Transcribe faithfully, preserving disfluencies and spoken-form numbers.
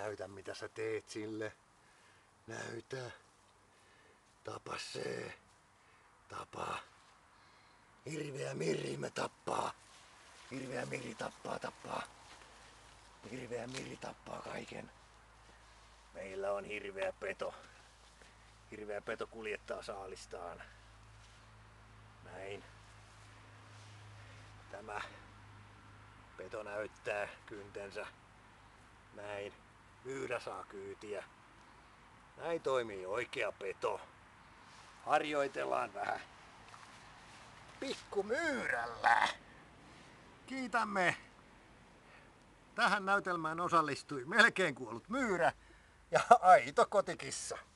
Näytä mitä sä teet sille. Näytä. Tapa se. Tapa. Hirveä Mirri me tappaa. Hirveä Mirri tappaa, tappaa. Hirveä Mirri tappaa kaiken. Meillä on hirveä peto. Hirveä peto kuljettaa saalistaan. Näin. Tämä peto näyttää kyntensä. Näin. Myyrä saa kyytiä. Näin toimii oikea peto. Harjoitellaan vähän pikkumyyrällä. Kiitämme. Tähän näytelmään osallistui melkein kuollut myyrä ja aito kotikissa.